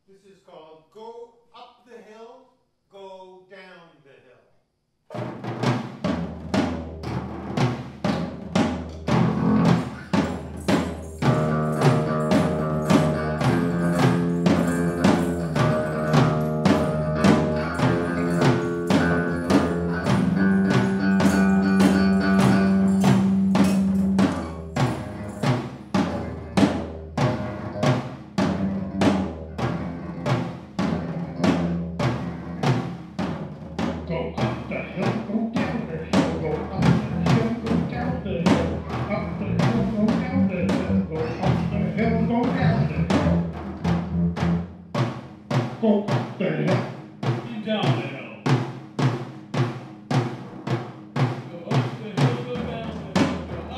This is called Go Up the Hill, Go Down the Hill. Go up the hill, go down the hill, go up the hill, go down the hill, up the hill, go down the hill, go up the hill, go down the hill, go up the hill, and down the hill. Go up the hill, go down the hill, go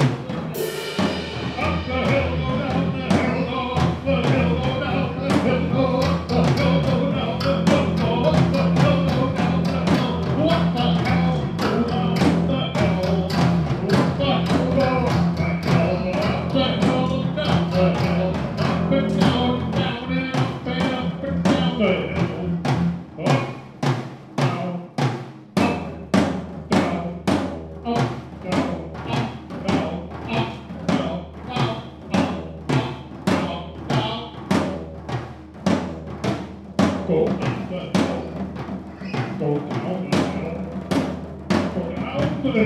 up the hill, go down the hill, go up the hill, go down the hill, go up the hill, go down the hill, go up the hill, go down the hill. What the hell? What the hell? What the hell? What the hell? Down the hill. Up and down, down and up and up and down the hill. Up, down, up, down, up, down, up, down, up, down, down. Go up the hill. Go down the hill. Go down the hill.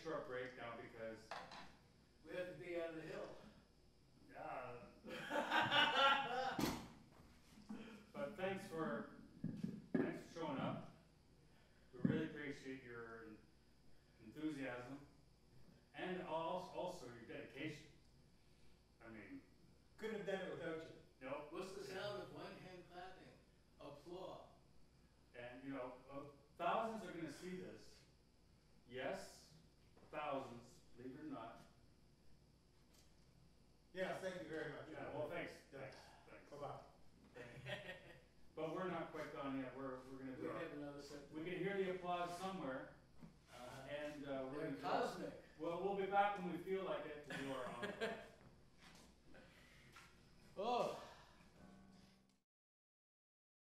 short break now because, We have to be on the hill. but thanks for showing up. We really appreciate your enthusiasm and also your dedication. I mean, Couldn't have done it without you. no, What's the sound of one hand clapping? Applause. and thousands are gonna see this. Yes, thousands, believe it or not. Yes, thank you very much. Yeah, well, thanks. Bye-bye. But we're not quite done yet. We're gonna We do it. have another set. We can hear the applause somewhere, and we're They're gonna do it. cosmic. Well, we'll be back when we feel like it to do our own. Oh.